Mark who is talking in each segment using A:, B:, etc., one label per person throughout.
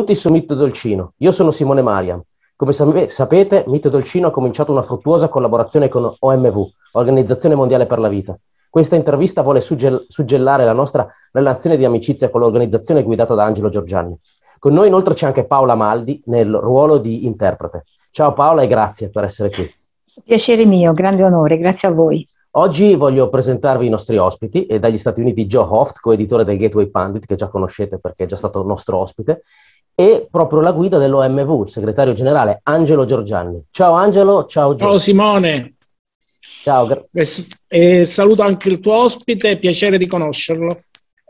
A: Benvenuti su Mito Dolcino. Io sono Simone Mariam. Come sapete, Mito Dolcino ha cominciato una fruttuosa collaborazione con OMV, Organizzazione Mondiale per la Vita. Questa intervista vuole suggellare la nostra relazione di amicizia con l'organizzazione guidata da Angelo Giorgianni. Con noi inoltre c'è anche Paola Maldi nel ruolo di interprete. Ciao Paola e grazie per essere qui.
B: Piacere mio, grande onore, grazie a voi.
A: Oggi voglio presentarvi i nostri ospiti e dagli Stati Uniti Joe Hoft, coeditore del Gateway Pundit, che già conoscete perché è già stato nostro ospite, e proprio la guida dell'OMV, il segretario generale Angelo Giorgianni. Ciao Angelo, ciao Joe.
C: Ciao Simone.
A: Ciao.
C: E saluto anche il tuo ospite, piacere di conoscerlo.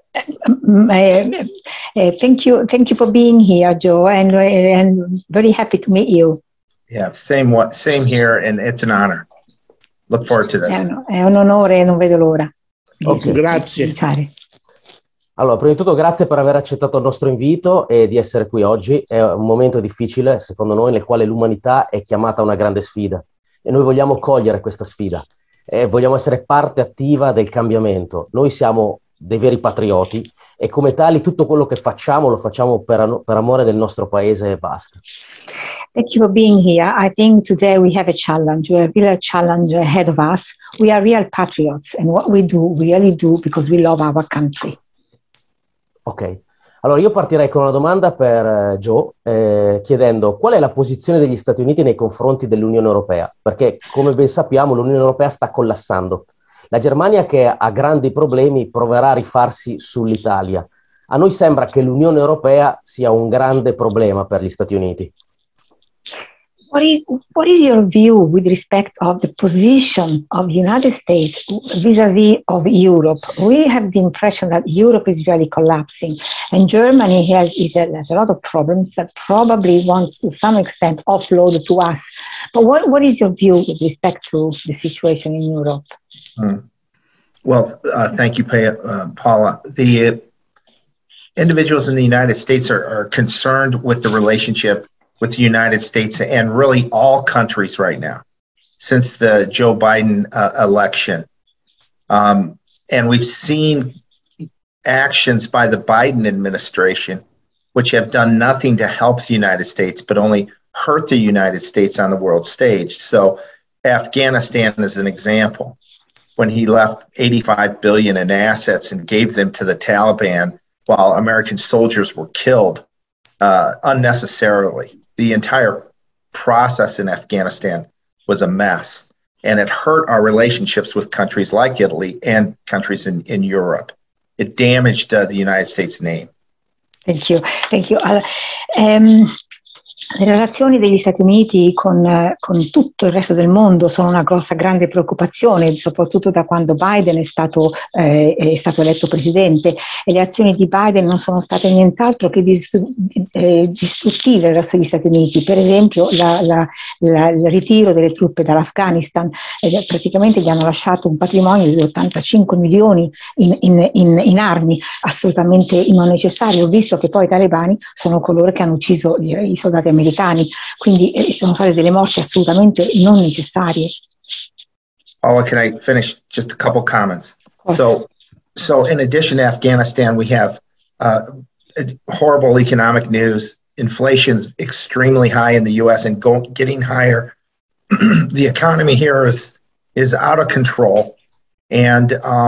B: Thank you for being here, Joe, and very happy to meet you.
D: Yeah, same here, and it's an honor. Look forward to this.
B: È un onore, non vedo l'ora.
C: Okay, grazie.
A: Allora, prima di tutto grazie per aver accettato il nostro invito e di essere qui oggi. È un momento difficile, secondo noi, nel quale l'umanità è chiamata a una grande sfida e noi vogliamo cogliere questa sfida e vogliamo essere parte attiva del cambiamento. Noi siamo dei veri patrioti e come tali tutto quello che facciamo lo facciamo per amore del nostro paese e basta.
B: Thank you for being here. I think today we have a challenge. We have a real challenge ahead of us. We are real patriots and what we do, we really do because we love our country.
A: Ok, allora io partirei con una domanda per Joe, chiedendo qual è la posizione degli Stati Uniti nei confronti dell'Unione Europea? Perché come ben sappiamo l'Unione Europea sta collassando. La Germania, che ha grandi problemi, proverà a rifarsi sull'Italia. A noi sembra che l'Unione Europea sia un grande problema per gli Stati Uniti.
B: What is your view with respect of the position of the United States vis-a-vis of Europe? We have the impression that Europe is really collapsing, and Germany has a lot of problems that probably wants to some extent offload to us. But what is your view with respect to the situation in Europe?
D: Well, thank you, Paula. The individuals in the United States are concerned with the relationship with the United States and really all countries right now since the Joe Biden election. And we've seen actions by the Biden administration which have done nothing to help the United States, but only hurt the United States on the world stage. So Afghanistan is an example. When he left $85 billion in assets and gave them to the Taliban while American soldiers were killed unnecessarily. The entire process in Afghanistan was a mess, and it hurt our relationships with countries like Italy and countries in Europe. It damaged the United States name.
B: Thank you. Le relazioni degli Stati Uniti con tutto il resto del mondo sono una grande preoccupazione, soprattutto da quando Biden è stato eletto presidente, e le azioni di Biden non sono state nient'altro che distruttive verso gli Stati Uniti. Per esempio il ritiro delle truppe dall'Afghanistan, praticamente gli hanno lasciato un patrimonio di 85 milioni in armi assolutamente non necessario, visto che poi i talebani sono coloro che hanno ucciso i soldati americani, quindi sono state delle morti assolutamente non necessarie.
D: Paula, can I finish just a couple comments? So in addition to Afghanistan, we have horrible economic news. Inflation is extremely high in the U.S. and getting higher. The economy here is out of control, and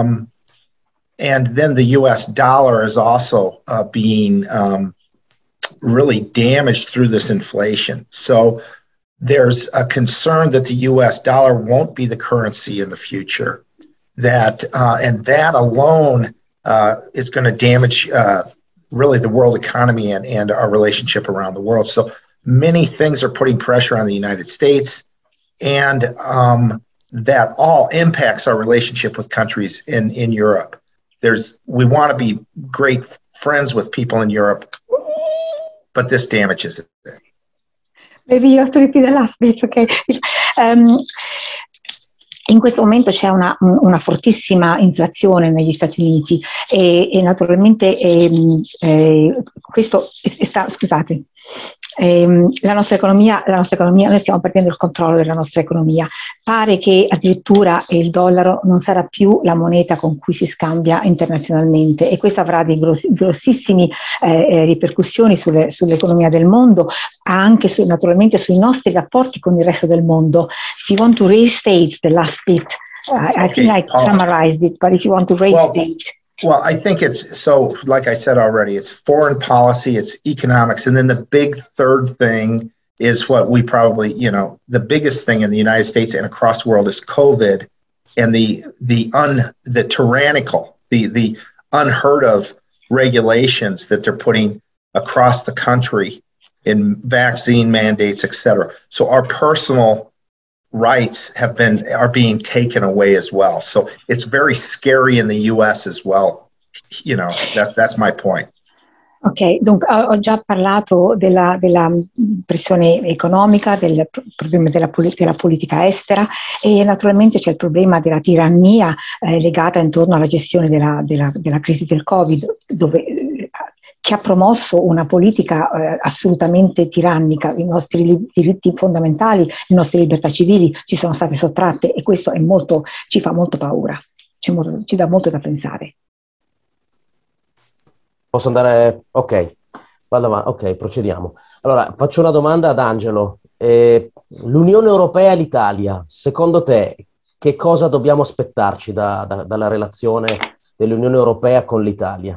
D: then the U.S. dollar is also being really damaged through this inflation. So there's a concern that the U.S. dollar won't be the currency in the future. And that alone is going to damage really the world economy and our relationship around the world. So many things are putting pressure on the United States, and that all impacts our relationship with countries in Europe. We want to be great friends with people in Europe, but this damages it.
B: Maybe you have to repeat the last bit, okay? In questo momento c'è una fortissima inflazione negli Stati Uniti e naturalmente questo la nostra economia, noi stiamo perdendo il controllo della nostra economia. Pare che addirittura il dollaro non sarà più la moneta con cui si scambia internazionalmente, e questo avrà dei grossissimi ripercussioni sull'economia del mondo, anche naturalmente sui nostri rapporti con il resto del mondo. If you want to restate the last bit, I think I summarized it, but if you want to restate.
D: Well, I think it's, so like I said already, it's foreign policy, it's economics, and then the big third thing is what we probably, the biggest thing in the United States and across the world is COVID, and the tyrannical, the unheard of regulations that they're putting across the country in vaccine mandates, et cetera. So our personal rights are being taken away as well. So it's very scary in the US as well. That's my point.
B: Ok, dunque ho già parlato della pressione economica, del problema della politica estera, e naturalmente c'è il problema della tirannia legata intorno alla gestione della crisi del Covid, che ha promosso una politica assolutamente tirannica. I nostri diritti fondamentali, le nostre libertà civili ci sono state sottratte, e questo ci fa molto paura, ci dà molto da pensare.
A: Posso andare? Ok, vado avanti. Ok, procediamo. Allora, faccio una domanda ad Angelo. L'Unione Europea e l'Italia, secondo te, che cosa dobbiamo aspettarci dalla relazione dell'Unione Europea con l'Italia?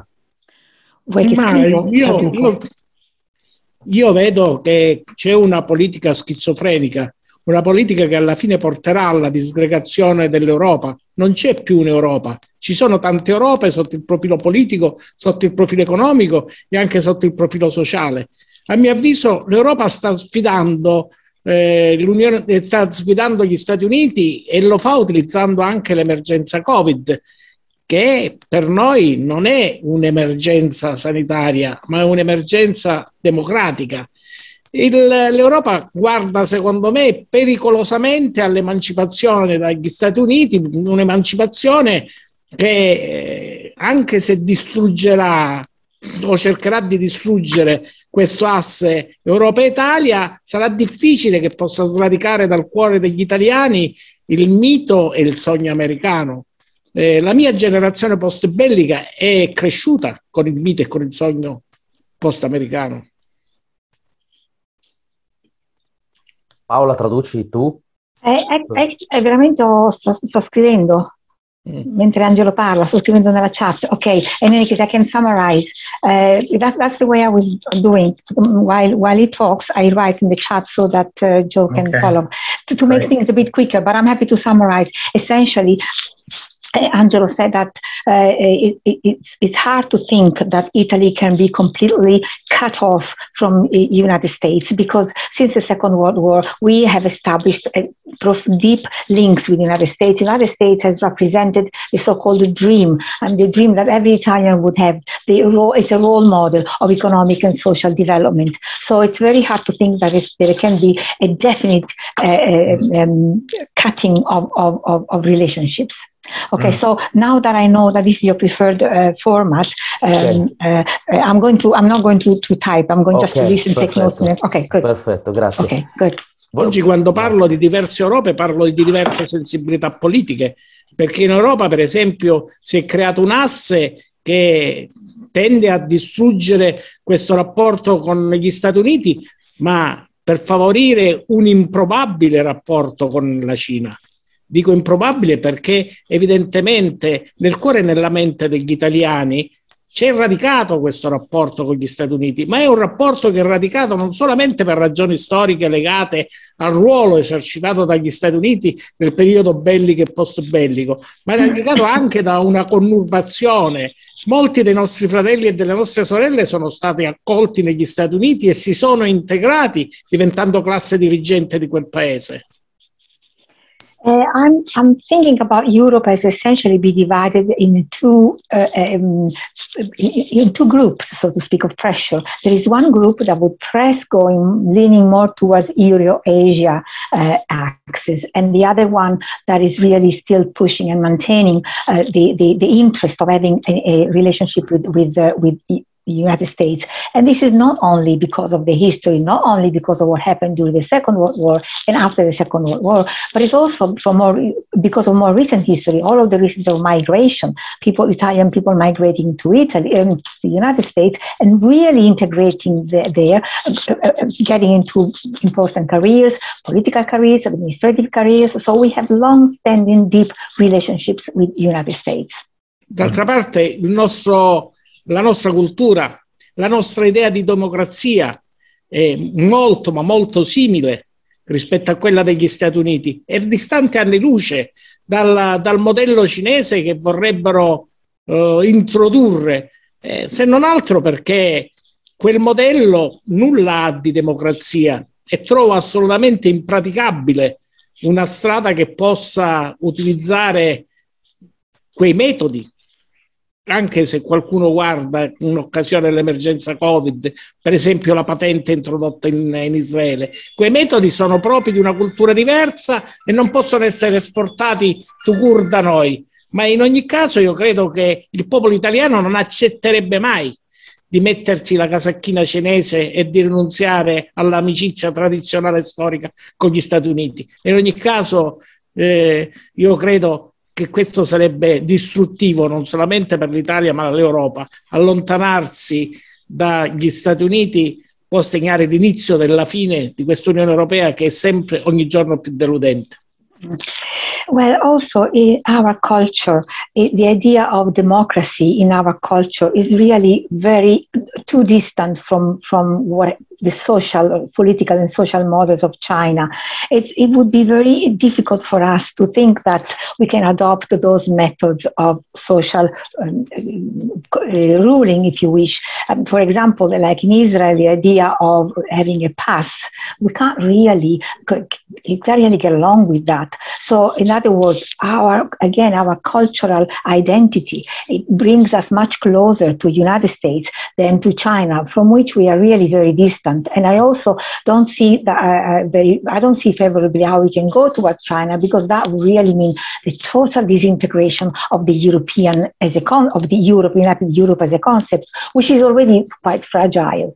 C: Io vedo che c'è una politica schizofrenica, una politica che alla fine porterà alla disgregazione dell'Europa. Non c'è più un'Europa, ci sono tante Europe sotto il profilo politico, sotto il profilo economico e anche sotto il profilo sociale. A mio avviso l'Europa sta sfidando sta sfidando gli Stati Uniti, e lo fa utilizzando anche l'emergenza Covid, che per noi non è un'emergenza sanitaria, ma è un'emergenza democratica. L'Europa guarda, secondo me, pericolosamente all'emancipazione dagli Stati Uniti, un'emancipazione che, anche se distruggerà o cercherà di distruggere questo asse Europa-Italia, sarà difficile che possa sradicare dal cuore degli italiani il mito e il sogno americano. La mia generazione post-bellica è cresciuta con il mito e con il sogno post-americano.
A: Paola, traduci tu?
B: È veramente, sto scrivendo mentre Angelo parla, sto scrivendo nella chat. Ok, in any case I can summarize. That's the way I was doing. While he talks, I write in the chat so that Joe can follow. To make things a bit quicker, but I'm happy to summarize. Essentially, Angelo said that it's hard to think that Italy can be completely cut off from the United States, because since the Second World War, we have established deep links with the United States. The United States has represented the so-called dream, and the dream that every Italian would have. It's a role model of economic and social development. So it's very hard to think that there can be a definite cutting of relationships. Okay, so now that I know that this is your preferred format, I'm not going to type. I'm going just to listen, take notes. Okay, good.
A: Perfetto, grazie.
B: Okay, good.
C: Oggi, quando parlo di diverse Europe, parlo di diverse sensibilità politiche, perché in Europa, per esempio, si è creato un asse che tende a distruggere questo rapporto con gli Stati Uniti, ma per favorire un improbabile rapporto con la Cina. Dico improbabile perché evidentemente nel cuore e nella mente degli italiani c'è radicato questo rapporto con gli Stati Uniti, ma è un rapporto che è radicato non solamente per ragioni storiche legate al ruolo esercitato dagli Stati Uniti nel periodo bellico e post-bellico, ma è radicato anche da una connurbazione. Molti dei nostri fratelli e delle nostre sorelle sono stati accolti negli Stati Uniti e si sono integrati diventando classe dirigente di quel paese.
B: I'm thinking about Europe as essentially be divided in two groups, so to speak, of pressure. There is one group that would press leaning more towards Euro-Asia axis, and the other one that is really still pushing and maintaining the interest of having a relationship with United States. And this is not only because of the history, not only because of what happened during the Second World War and after the Second World War, but it's also because of more recent history, all of the reasons of migration, Italian people migrating to Italy and to the United States and really integrating there, getting into important careers, political careers, administrative careers. So we have long-standing, deep relationships with the United States.
C: D'altra parte la nostra cultura, la nostra idea di democrazia è molto, ma molto simile rispetto a quella degli Stati Uniti. È distante anni luce dal modello cinese che vorrebbero introdurre, se non altro perché quel modello nulla ha di democrazia e trovo assolutamente impraticabile una strada che possa utilizzare quei metodi. Anche se qualcuno guarda in occasione dell'emergenza Covid, per esempio la patente introdotta in Israele, quei metodi sono propri di una cultura diversa e non possono essere esportati tout court da noi. Ma in ogni caso io credo che il popolo italiano non accetterebbe mai di mettersi la casacchina cinese e di rinunziare all'amicizia tradizionale e storica con gli Stati Uniti. In ogni caso io credo che questo sarebbe distruttivo non solamente per l'Italia ma l'Europa. Allontanarsi dagli Stati Uniti può segnare l'inizio della fine di questa Unione Europea che è sempre ogni giorno più deludente.
B: Well, also in our culture, the idea of democracy in our culture is really very too distant from what the social, political and social models of China. It would be very difficult for us to think that we can adopt those methods of social ruling, if you wish. For example, like in Israel, the idea of having a pass, we can't really get along with that. So in other words, our cultural identity, it brings us much closer to United States than to China, from which we are really very distant. And I also don't see I don't see favorably how we can go towards China, because that would really mean the total disintegration of the United Europe as a concept, which is already quite fragile.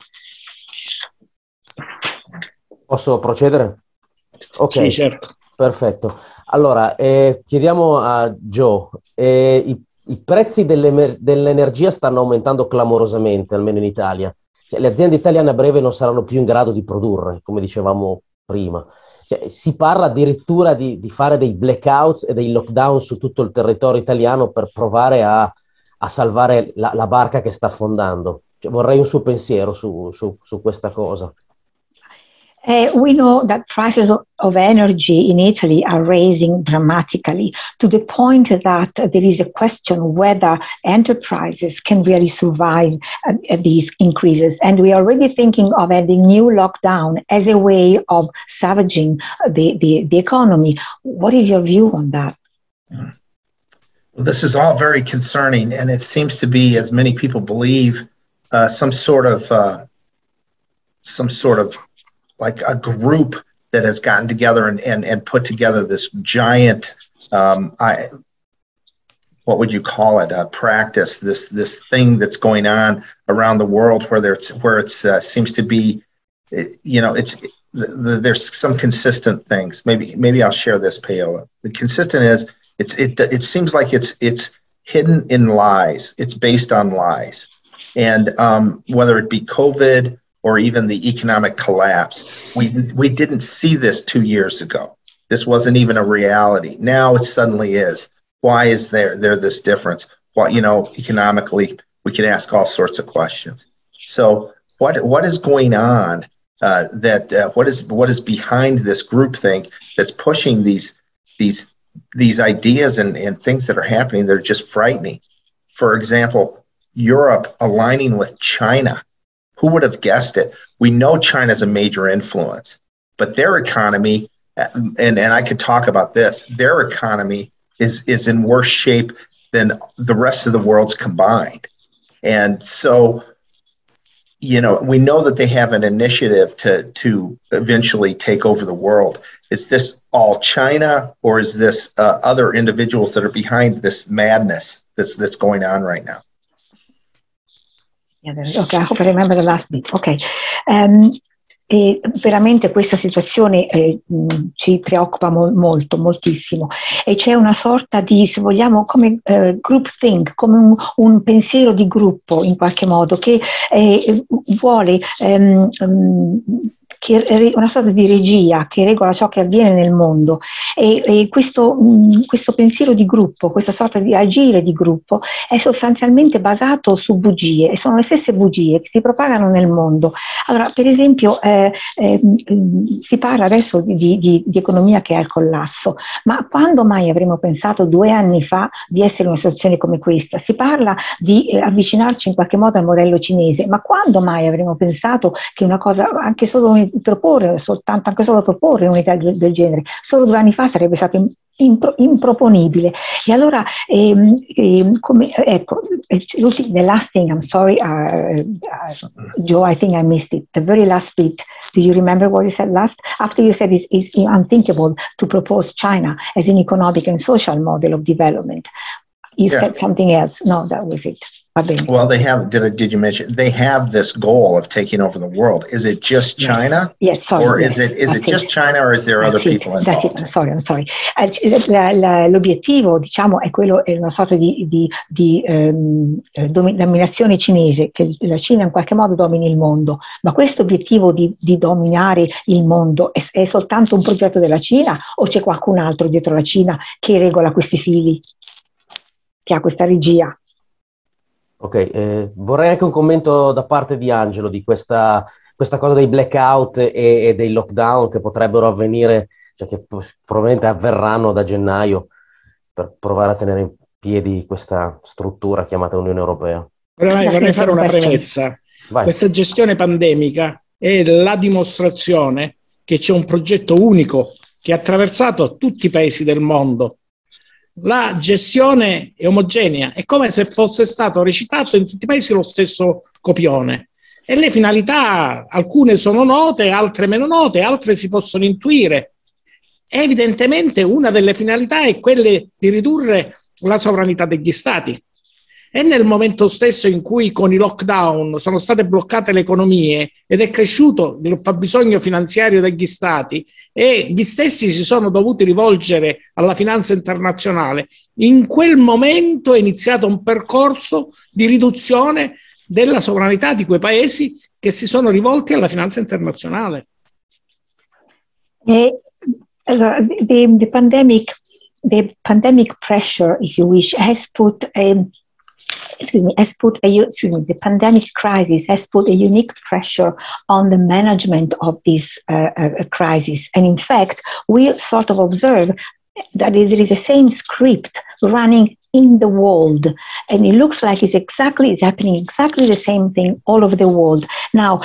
A: Posso procedere? Ok,
C: sì, certo.
A: Perfetto. Allora, chiediamo a Joe, i prezzi dell'energia stanno aumentando clamorosamente, almeno in Italia. Cioè, le aziende italiane a breve non saranno più in grado di produrre, come dicevamo prima. Cioè, si parla addirittura di fare dei blackouts e dei lockdown su tutto il territorio italiano per provare a salvare la barca che sta affondando. Cioè, vorrei un suo pensiero su questa cosa.
B: We know that prices of energy in Italy are rising dramatically to the point that there is a question whether enterprises can really survive these increases. And we are already thinking of adding new lockdown as a way of savaging the economy. What is your view on that?
D: Well, this is all very concerning, and it seems to be, as many people believe, some sort of like a group that has gotten together and put together this giant, what would you call it? Practice, this thing that's going on around the world where it seems to be, there's some consistent things. Maybe I'll share this, Paola. The consistent is it seems like it's hidden in lies. It's based on lies, and whether it be COVID or even the economic collapse. We didn't see this 2 years ago. This wasn't even a reality. Now it suddenly is. Why is there this difference? Well, economically, we can ask all sorts of questions. So what is going on? What is behind this groupthink that's pushing these ideas and things that are happening that are just frightening? For example, Europe aligning with China. Who would have guessed it? We know China's a major influence, but their economy, and I could talk about this, their economy is in worse shape than the rest of the world's combined. And so, we know that they have an initiative to eventually take over the world. Is this all China, or is this other individuals that are behind this madness that's going on right now?
B: Okay, I hope I remember the last bit. Ok. E veramente questa situazione ci preoccupa moltissimo, e c'è una sorta di, se vogliamo, come groupthink, come un pensiero di gruppo in qualche modo che vuole una sorta di regia che regola ciò che avviene nel mondo, e questo pensiero di gruppo, questa sorta di agire di gruppo è sostanzialmente basato su bugie, e sono le stesse bugie che si propagano nel mondo. Allora, per esempio, si parla adesso di economia che è al collasso, ma quando mai avremmo pensato 2 anni fa di essere in una situazione come questa? Si parla di avvicinarci in qualche modo al modello cinese, ma quando mai avremmo pensato che una cosa, anche solo anche solo proporre un'idea del genere, solo 2 anni fa sarebbe stato improponibile. E allora, ecco, the last thing, I'm sorry, Joe, I think I missed it. The very last bit, do you remember what you said last? After you said it's unthinkable to propose China as an economic and social model of development, you said something else. No, that was it.
D: Well, they have, did you mention, they have this goal of taking over the world. Is it just China?
B: Yes, sorry.
D: Or is it just China, or is there other people involved?
B: That's it. I'm sorry. L'obiettivo, diciamo, è una sorta di dominazione cinese, che la Cina in qualche modo domini il mondo, ma questo obiettivo di dominare il mondo è soltanto un progetto della Cina, o c'è qualcun altro dietro la Cina che regola questi fili, che ha questa regia?
A: Ok, vorrei anche un commento da parte di Angelo di questa cosa dei blackout e dei lockdown che potrebbero avvenire, cioè che probabilmente avverranno da gennaio, per provare a tenere in piedi questa struttura chiamata Unione Europea.
C: Vorrei fare una premessa.
A: Vai.
C: Questa gestione pandemica è la dimostrazione che c'è un progetto unico che ha attraversato tutti i paesi del mondo. La gestione è omogenea, è come se fosse stato recitato in tutti i paesi lo stesso copione, e le finalità, alcune sono note, altre meno note, altre si possono intuire. Evidentemente una delle finalità è quella di ridurre la sovranità degli stati. E nel momento stesso in cui con i lockdown sono state bloccate le economie ed è cresciuto il fabbisogno finanziario degli stati, e gli stessi si sono dovuti rivolgere alla finanza internazionale, in quel momento è iniziato un percorso di riduzione della sovranità di quei paesi che si sono rivolti alla finanza internazionale.
B: Allora, the pandemic pressure, if you wish, has put the pandemic crisis has put a unique pressure on the management of this crisis. And in fact, we sort of observe that there is the same script running in the world, and it looks like it's happening exactly the same thing all over the world. Now,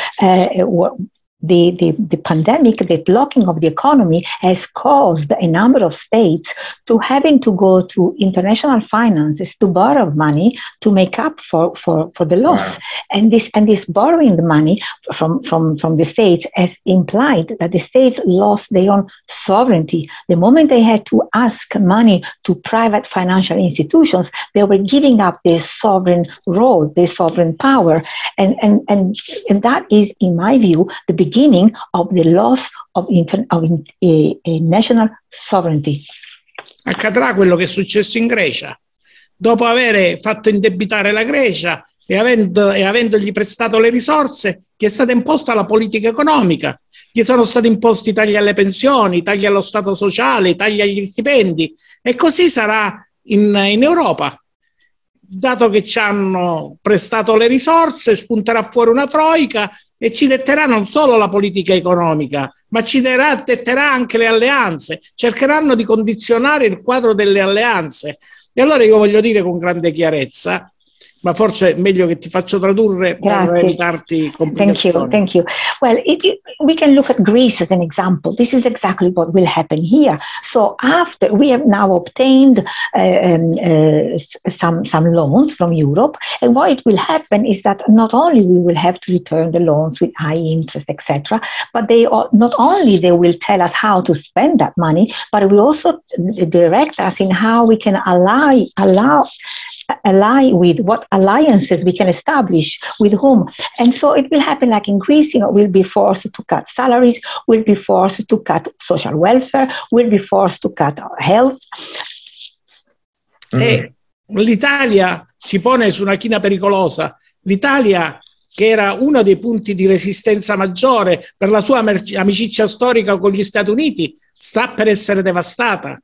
B: the pandemic, the blocking of the economy, has caused a number of states to having to go to international finances to borrow money to make up for the loss. Wow. And this borrowing the money from the states has implied that the states lost their own sovereignty. The moment they had to ask money to private financial institutions, they were giving up their sovereign role, their sovereign power, and that is, in my view, the beginning of the loss of national sovereignty.
C: Accadrà quello che è successo in Grecia. Dopo aver fatto indebitare la Grecia e avendogli prestato le risorse, gli è stata imposta la politica economica, gli sono stati imposti tagli alle pensioni, tagli allo Stato sociale, tagli agli stipendi, e così sarà in Europa. Dato che ci hanno prestato le risorse, spunterà fuori una troica e ci detterà non solo la politica economica, ma ci detterà anche le alleanze. Cercheranno di condizionare il quadro delle alleanze. E allora io voglio dire con grande chiarezza, ma forse è meglio che ti faccio tradurre per evitarti complicazioni.
B: Thank you. Well, we can look at Greece as an example. This is exactly what will happen here. So after we have now obtained some loans from Europe, and what it will happen is that not only we will have to return the loans with high interest, etc., but not only they will tell us how to spend that money, but it will also direct us in how we can allow ally with, what alliances we can establish with whom. And so it will happen like in Greece, we'll be forced to cut salaries, we'll be forced to cut social welfare, we'll be forced to cut health.
C: E l'Italia si pone su una china pericolosa. L'Italia, che era uno dei punti di resistenza maggiore per la sua amicizia storica con gli Stati Uniti, sta per essere devastata.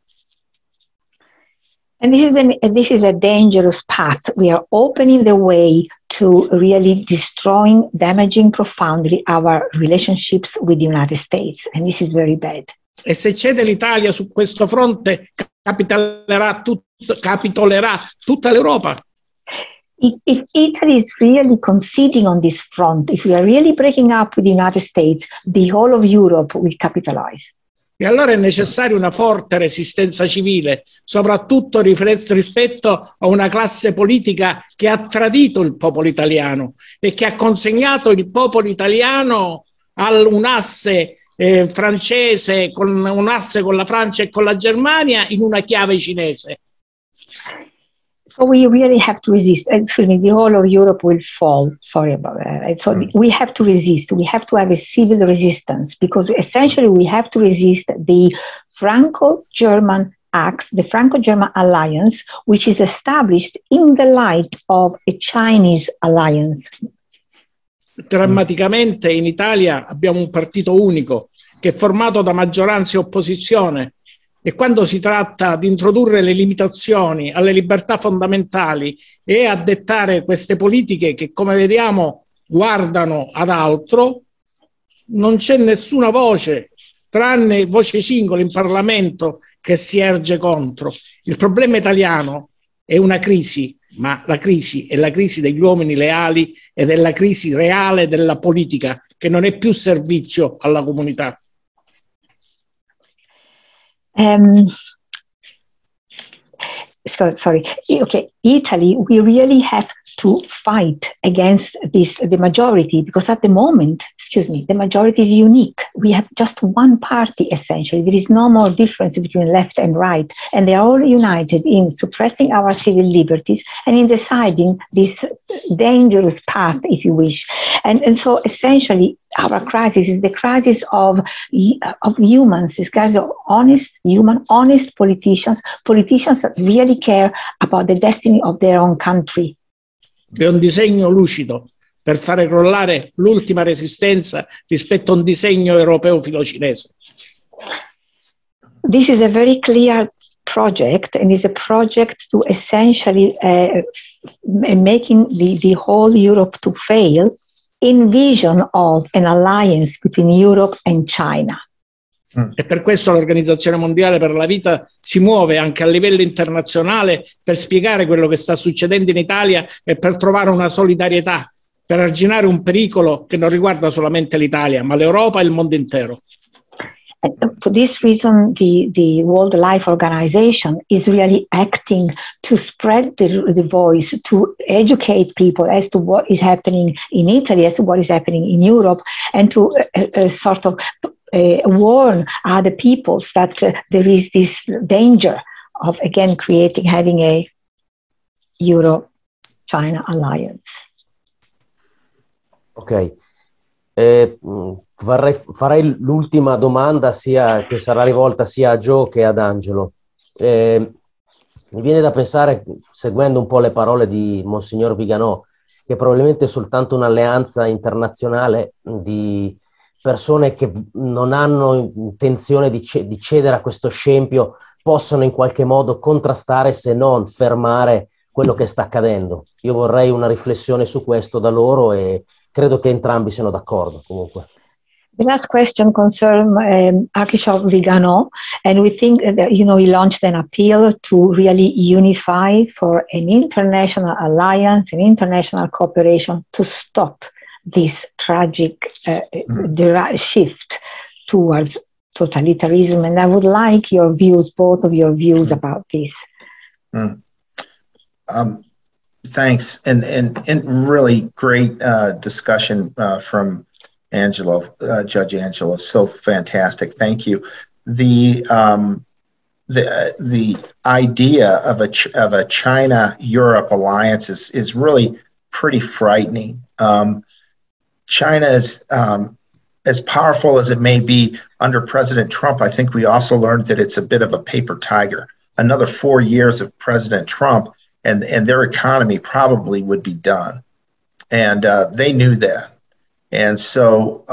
B: And this is a dangerous path. We are opening the way to really destroying, damaging profoundly our relationships with the United States. And this is very bad.
C: E se cede l'Italia su questo fronte, capitolerà tutta l'Europa.
B: If Italy is really conceding on this front, if we are really breaking up with the United States, the whole of Europe will capitalize.
C: E allora è necessaria una forte resistenza civile, soprattutto rispetto a una classe politica che ha tradito il popolo italiano e che ha consegnato il popolo italiano a un asse francese, con un asse con la Francia e con la Germania in una chiave cinese.
B: So we really have to resist. Excuse me, the whole of Europe will fall. Sorry about that. So we have to resist. We have to have a civil resistance, because essentially we have to resist the Franco-German acts, the Franco-German alliance, which is established in the light of a Chinese alliance.
C: Drammaticamente in Italia abbiamo un partito unico che è formato da maggioranza e opposizione. E quando si tratta di introdurre le limitazioni alle libertà fondamentali e a dettare queste politiche che, come vediamo, guardano ad altro, non c'è nessuna voce, tranne voce singola in Parlamento, che si erge contro. Il problema italiano è una crisi, ma la crisi è la crisi degli uomini leali ed è la crisi reale della politica, che non è più servizio alla comunità.
B: Sorry. Okay, Italy, we really have to fight against the majority, because at the moment, the majority is unique. We have just one party, essentially. There is no more difference between left and right, and they are all united in suppressing our civil liberties and in deciding this dangerous path, if you wish. And so essentially, our crisis is the crisis of humans, this crisis of honest politicians that really care about the destiny of their own country.
C: È un disegno lucido per fare crollare l'ultima resistenza rispetto a un disegno europeo filocinese.
B: This is a very clear project, and is a project to essentially making the whole Europe to fail, in vision of an alliance between Europe and China.
C: E per questo l'Organizzazione Mondiale per la Vita si muove anche a livello internazionale per spiegare quello che sta succedendo in Italia e per trovare una solidarietà, per arginare un pericolo che non riguarda solamente l'Italia, ma l'Europa e il mondo intero.
B: And for this reason, the World Life Organization is really acting to spread the voice, to educate people as to what is happening in Italy, as to what is happening in Europe, and to sort of warn other peoples that there is this danger of, again, having a Euro-China alliance.
A: Ok. Farei l'ultima domanda, che sarà rivolta sia a Joe che ad Angelo. Mi viene da pensare, seguendo un po' le parole di Monsignor Viganò, che probabilmente è soltanto un'alleanza internazionale di persone che non hanno intenzione di cedere a questo scempio possono in qualche modo contrastare, se non fermare, quello che sta accadendo. Io vorrei una riflessione su questo da loro e credo che entrambi siano d'accordo comunque.
B: The last question concerns Archbishop Viganò, and we think that, he launched an appeal to really unify for an international alliance, an international cooperation to stop this tragic shift towards totalitarianism. And I would like your views, both of your views about this.
D: Thanks, and really great discussion from Angelo, Judge Angelo. So fantastic. Thank you. The the idea of a China-Europe alliance is really pretty frightening. China is as powerful as it may be under President Trump. I think we also learned that it's a bit of a paper tiger. Another 4 years of President Trump, and their economy probably would be done, and they knew that. And so,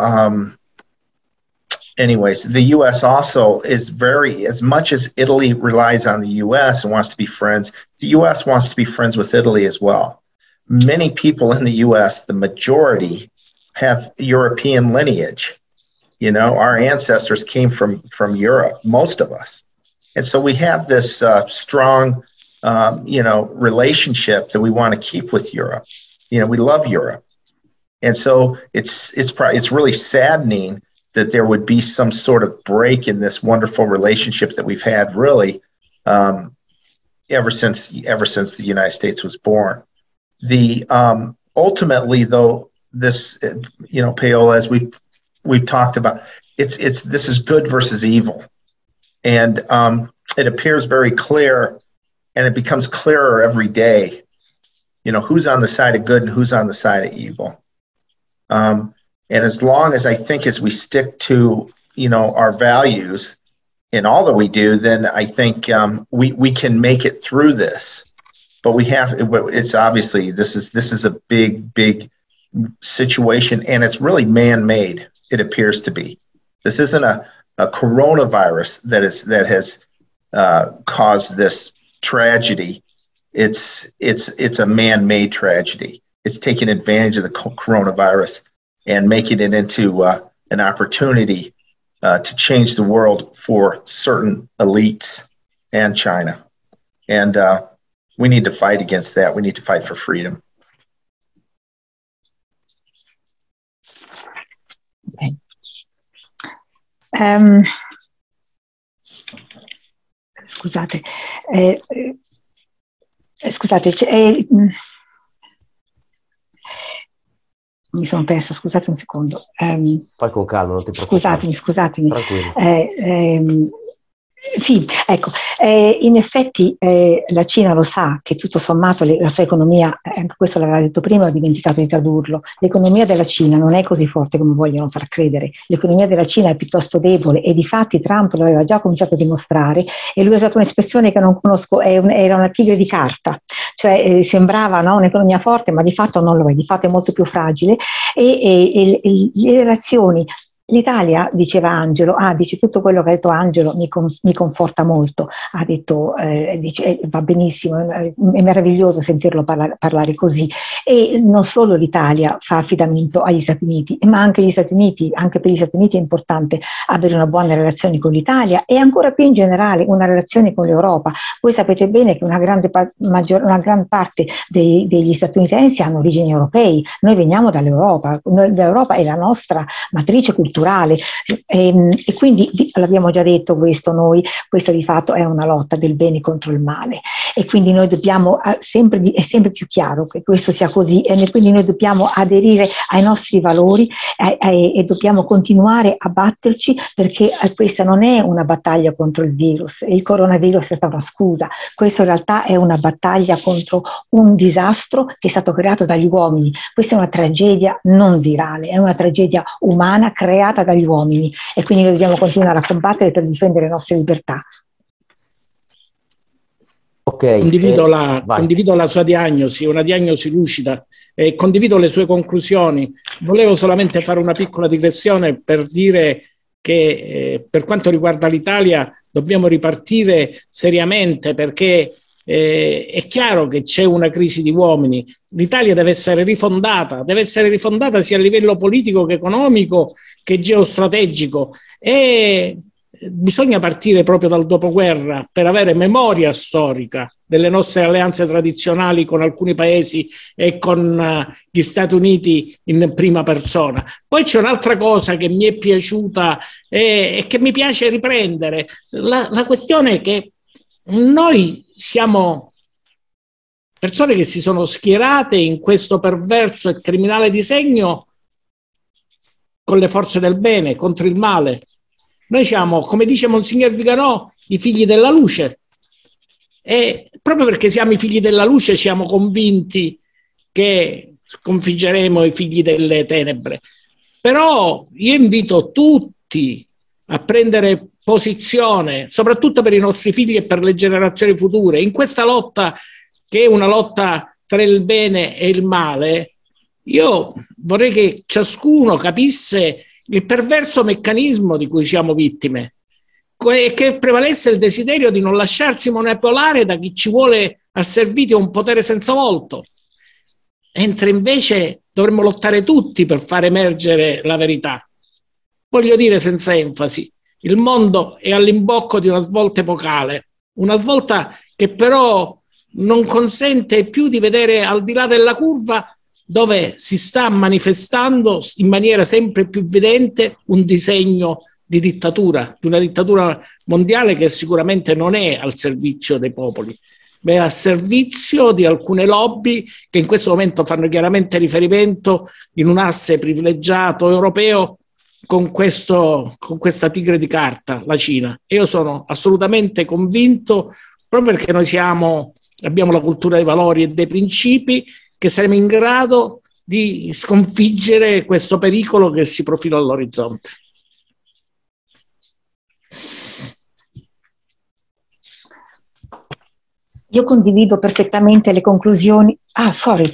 D: anyways, the U.S. also is as much as Italy relies on the U.S. and wants to be friends, the U.S. wants to be friends with Italy as well. Many people in the U.S., the majority, have European lineage. You know, our ancestors came from Europe, most of us. And so we have this strong, relationship that we want to keep with Europe. You know, we love Europe. And so it's really saddening that there would be some sort of break in this wonderful relationship that we've had really ever since the United States was born. The ultimately, though, this Paola, as we've talked about, this is good versus evil, and it appears very clear, and it becomes clearer every day. You know, who's on the side of good and who's on the side of evil. And as long as as we stick to, our values in all that we do, then I think we can make it through this. But it's obviously, this is a big situation, and it's really man-made, it appears to be. This isn't a coronavirus that has caused this tragedy. It's a man-made tragedy. It's taking advantage of the coronavirus and making it into an opportunity to change the world for certain elites and China. And we need to fight against that. We need to fight for freedom.
B: Okay. Scusate, mi sono persa, scusate un secondo.
A: Fai con calma, non ti preoccupare.
B: Scusatemi.
A: Tranquillo.
B: Sì, ecco, in effetti la Cina lo sa che tutto sommato la sua economia, anche questo l'aveva detto prima, ho dimenticato di tradurlo, l'economia della Cina non è così forte come vogliono far credere, l'economia della Cina è piuttosto debole, e difatti Trump lo aveva già cominciato a dimostrare, e lui ha usato un'espressione che non conosco, era una tigre di carta, cioè sembrava, no, un'economia forte, ma di fatto non lo è, di fatto è molto più fragile, e le relazioni. L'Italia, diceva Angelo, dice tutto quello che ha detto Angelo mi conforta molto, ha detto, dice, va benissimo, è meraviglioso sentirlo parlare così, e non solo l'Italia fa affidamento agli Stati Uniti, ma anche gli Stati Uniti, anche per gli Stati Uniti è importante avere una buona relazione con l'Italia, e ancora più in generale una relazione con l'Europa. Voi sapete bene che una gran parte degli statunitensi hanno origini europei, noi veniamo dall'Europa, l'Europa è la nostra matrice culturale, e quindi l'abbiamo già detto questo, questa di fatto è una lotta del bene contro il male, e quindi noi dobbiamo è sempre più chiaro che questo sia così, e quindi noi dobbiamo aderire ai nostri valori e dobbiamo continuare a batterci, perché questa non è una battaglia contro il virus, il coronavirus è stata una scusa, questa in realtà è una battaglia contro un disastro che è stato creato dagli uomini. Questa è una tragedia non virale, è una tragedia umana creata dagli uomini, e quindi noi dobbiamo continuare a combattere per difendere le nostre libertà.
A: Ok,
C: condivido la sua diagnosi, una diagnosi lucida, e condivido le sue conclusioni. Volevo solamente fare una piccola digressione per dire che per quanto riguarda l'Italia dobbiamo ripartire seriamente, perché è chiaro che c'è una crisi di uomini. L'Italia deve essere rifondata sia a livello politico che economico che geostrategico, e bisogna partire proprio dal dopoguerra per avere memoria storica delle nostre alleanze tradizionali con alcuni paesi e con gli Stati Uniti in prima persona. Poi c'è un'altra cosa che mi è piaciuta e che mi piace riprendere, la questione è che noi siamo persone che si sono schierate in questo perverso e criminale disegno con le forze del bene, contro il male. Noi siamo, come dice Monsignor Viganò, i figli della luce. E proprio perché siamo i figli della luce siamo convinti che sconfiggeremo i figli delle tenebre. Però io invito tutti a prendere posizione, soprattutto per i nostri figli e per le generazioni future, in questa lotta che è una lotta tra il bene e il male. Io vorrei che ciascuno capisse il perverso meccanismo di cui siamo vittime e che prevalesse il desiderio di non lasciarsi manipolare da chi ci vuole asserviti a un potere senza volto, mentre invece dovremmo lottare tutti per far emergere la verità. Voglio dire senza enfasi, il mondo è all'imbocco di una svolta epocale, una svolta che però non consente più di vedere al di là della curva, dove si sta manifestando in maniera sempre più evidente un disegno di dittatura, di una dittatura mondiale che sicuramente non è al servizio dei popoli, ma è al servizio di alcune lobby che in questo momento fanno chiaramente riferimento in un asse privilegiato europeo con questa tigre di carta, la Cina. E io sono assolutamente convinto, proprio perché noi abbiamo la cultura dei valori e dei principi, che saremo in grado di sconfiggere questo pericolo che si profila all'orizzonte.
B: Io condivido perfettamente le conclusioni. Sorry.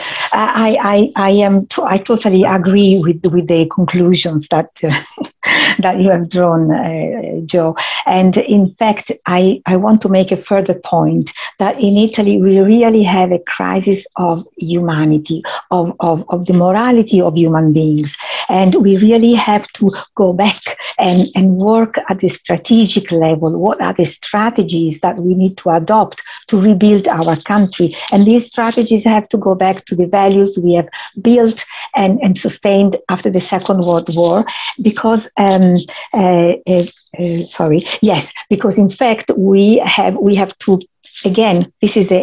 B: I totally agree with the conclusions that that you have drawn, Joe. And in fact, I want to make a further point that in Italy we really have a crisis of humanity, of the morality of human beings, and we really have to go back and work at the strategic level. What are the strategies that we need to adopt to rebuild our country? And these strategies have to go back to the values we have built and sustained after the Second World War, because because in fact we have to, again, this is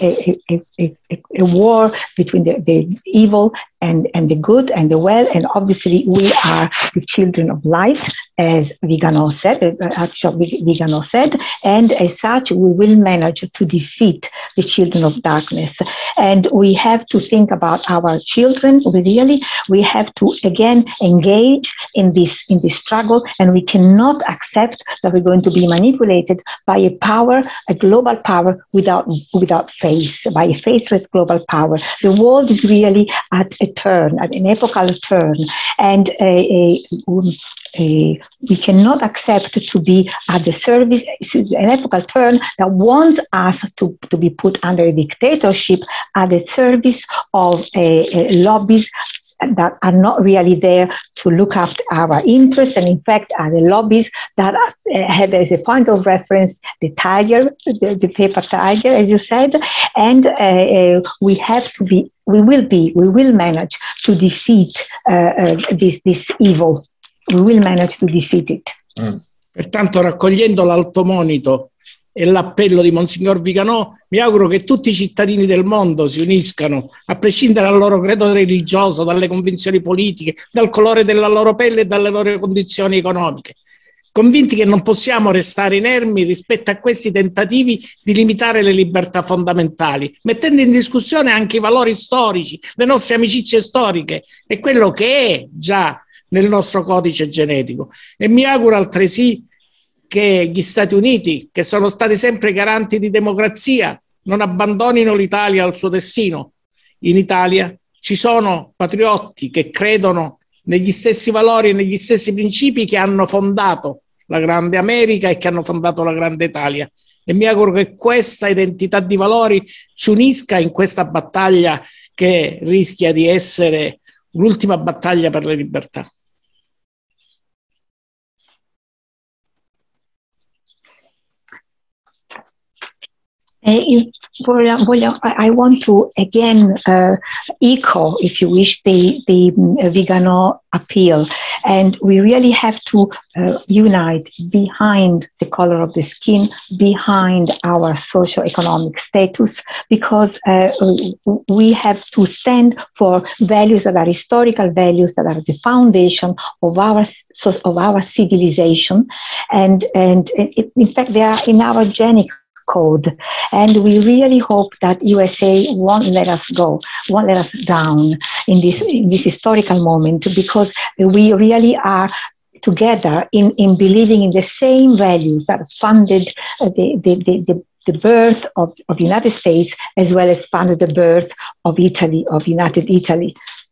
B: a war between the evil and the good and the well, and obviously we are the children of light, as Vigano said, and as such we will manage to defeat the children of darkness. And we have to think about our children. We have to again engage in this struggle, and we cannot accept that we're going to be manipulated by a global power without face, by a faceless global power. The world is really at an epochal turn, and we cannot accept to be at the service, an epochal turn that wants us to be put under a dictatorship at the service of lobbies that are not really there to look after our interests, and in fact are the lobbies that have as a point of reference the tiger, the paper tiger, as you said, and we will manage to defeat this evil. We will manage to defeat it.
C: Pertanto, raccogliendo l'alto monito e l'appello di Monsignor Viganò, mi auguro che tutti i cittadini del mondo si uniscano, a prescindere dal loro credo religioso, dalle convinzioni politiche, dal colore della loro pelle e dalle loro condizioni economiche, convinti che non possiamo restare inermi rispetto a questi tentativi di limitare le libertà fondamentali, mettendo in discussione anche i valori storici, le nostre amicizie storiche e quello che è già nel nostro codice genetico. E mi auguro altresì che gli Stati Uniti, che sono stati sempre garanti di democrazia, non abbandonino l'Italia al suo destino. In Italia ci sono patriotti che credono negli stessi valori e negli stessi principi che hanno fondato la grande America e che hanno fondato la grande Italia. E mi auguro che questa identità di valori ci unisca in questa battaglia che rischia di essere l'ultima battaglia per le libertà.
B: I want to again echo, if you wish, the Vigano appeal, and we really have to unite behind the color of the skin, behind our socio-economic status, because we have to stand for values that are historical values, that are the foundation of our civilization, and in fact they are in our genic code, and we really hope that USA won't let us go, won't let us down in this historical moment, because we really are together in believing in the same values that funded the birth of the United States, as well as funded the birth of Italy, of United Italy.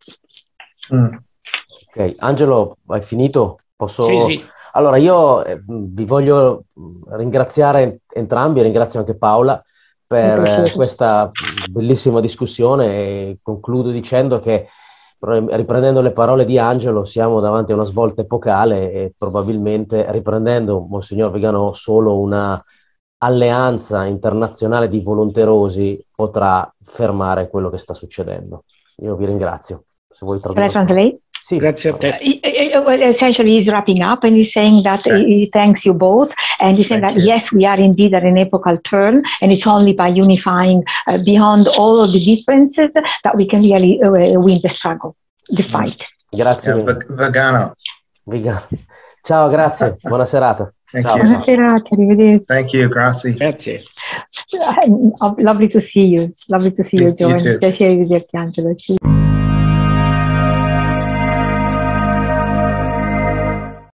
A: Ok, Angelo, hai finito? Posso...
C: Sì.
A: Allora, io vi voglio ringraziare entrambi, ringrazio anche Paola per questa bellissima discussione, e concludo dicendo che, riprendendo le parole di Angelo, siamo davanti a una svolta epocale e probabilmente, riprendendo Monsignor Vigano, solo una alleanza internazionale di volonterosi potrà fermare quello che sta succedendo. Io vi ringrazio. Se vuoi
B: tradurre. Shall I translate?
A: Sì.
C: Grazie a te.
B: Essentially, he's wrapping up and he's saying that he thanks you both, and he's saying that yes, we are indeed at an epochal turn, and it's only by unifying beyond all of the differences that we can really win the struggle, the fight.
A: Grazie.
D: Vigano.
A: Ciao, grazie. Buona serata.
B: Ciao. Buona serata, arrivederci.
D: Thank you, grazie.
C: Grazie.
B: Lovely to see you. Lovely to see you, John. Piacere di vederti, Angelo.